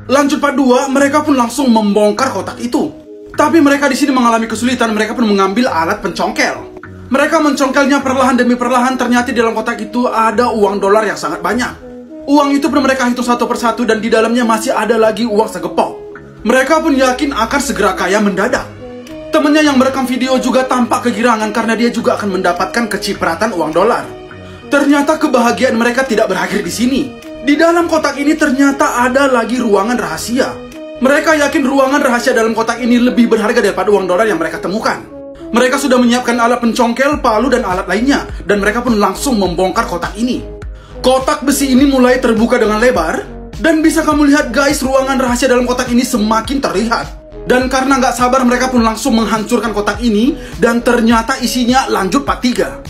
Lanjut part 2, mereka pun langsung membongkar kotak itu. Tapi mereka di sini mengalami kesulitan, mereka pun mengambil alat pencongkel. Mereka mencongkelnya perlahan demi perlahan, ternyata di dalam kotak itu ada uang dolar yang sangat banyak. Uang itu pun mereka hitung satu persatu dan di dalamnya masih ada lagi uang segepok. Mereka pun yakin akan segera kaya mendadak. Temennya yang merekam video juga tampak kegirangan karena dia juga akan mendapatkan kecipratan uang dolar. Ternyata kebahagiaan mereka tidak berakhir di sini. Di dalam kotak ini ternyata ada lagi ruangan rahasia. Mereka yakin ruangan rahasia dalam kotak ini lebih berharga daripada uang dolar yang mereka temukan. Mereka sudah menyiapkan alat pencongkel, palu, dan alat lainnya. Dan mereka pun langsung membongkar kotak ini. Kotak besi ini mulai terbuka dengan lebar. Dan bisa kamu lihat guys, ruangan rahasia dalam kotak ini semakin terlihat. Dan karena nggak sabar, mereka pun langsung menghancurkan kotak ini. Dan ternyata isinya lanjut part 3.